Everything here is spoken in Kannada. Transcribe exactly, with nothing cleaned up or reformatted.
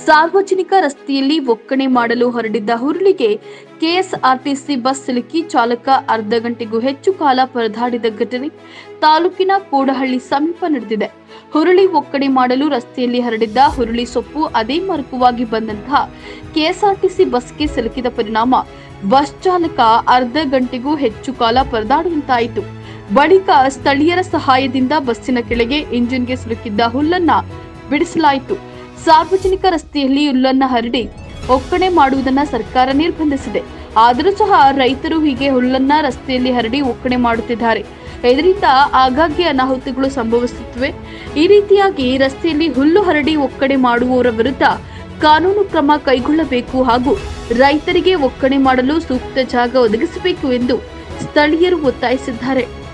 ಸಾರ್ವಜನಿಕ ರಸ್ತೆಯಲ್ಲಿ ಒಕ್ಕಣೆ ಮಾಡಲು ಹೊರಟಿದ್ದ ಹುರುಳಿಗೆ ಕೆಎಸ್ಆರ್ಟಿಸಿ ಬಸ್ ಸಿಲುಕಿ ಚಾಲಕ ಅರ್ಧ ಗಂಟೆಗೂ ಹೆಚ್ಚು ಕಾಲ ಪರದಾಡಿದ ಘಟನೆ ತಾಲೂಕಿನ ಕೋಡಹಳ್ಳಿ ಸಮೀಪ ನಡೆದಿದೆ. ಹುರುಳಿ ಒಕ್ಕಣೆ ಮಾಡಲು ರಸ್ತೆಯಲ್ಲಿ ಹರಡಿದ್ದ ಹುರುಳಿ ಸೊಪ್ಪು ಅದೇ ಮಾರ್ಗವಾಗಿ ಬಂದಂತಹ ಕೆಎಸ್ಆರ್ಟಿಸಿ ಬಸ್ಗೆ ಸಿಲುಕಿದ ಪರಿಣಾಮ ಬಸ್ ಚಾಲಕ ಅರ್ಧ ಗಂಟೆಗೂ ಹೆಚ್ಚು ಕಾಲ ಪರದಾಡುವಂತಾಯಿತು. ಬಳಿಕ ಸ್ಥಳೀಯರ ಸಹಾಯದಿಂದ ಬಸ್ಸಿನ ಕೆಳಗೆ ಇಂಜಿನ್ಗೆ ಸಿಲುಕಿದ್ದ ಹುಲ್ಲನ್ನ ಬಿಡಿಸಲಾಯಿತು. ಸಾರ್ವಜನಿಕ ರಸ್ತೆಯಲ್ಲಿ ಹುಲ್ಲನ್ನ ಹರಡಿ ಒಕ್ಕಣೆ ಮಾಡುವುದನ್ನು ಸರ್ಕಾರ ನಿರ್ಬಂಧಿಸಿದೆ. ಆದರೂ ಸಹ ರೈತರು ಹೀಗೆ ಹುಲ್ಲನ್ನ ರಸ್ತೆಯಲ್ಲಿ ಹರಡಿ ಒಕ್ಕಣೆ ಮಾಡುತ್ತಿದ್ದಾರೆ. ಇದರಿಂದ ಆಗಾಗ್ಗೆ ಅನಾಹುತಗಳು ಸಂಭವಿಸುತ್ತಿವೆ. ಈ ರೀತಿಯಾಗಿ ರಸ್ತೆಯಲ್ಲಿ ಹುಲ್ಲು ಹರಡಿ ಒಕ್ಕಣೆ ಮಾಡುವವರ ವಿರುದ್ಧ ಕಾನೂನು ಕ್ರಮ ಕೈಗೊಳ್ಳಬೇಕು ಹಾಗೂ ರೈತರಿಗೆ ಒಕ್ಕಣೆ ಮಾಡಲು ಸೂಕ್ತ ಜಾಗ ಒದಗಿಸಬೇಕು ಎಂದು ಸ್ಥಳೀಯರು ಒತ್ತಾಯಿಸಿದ್ದಾರೆ.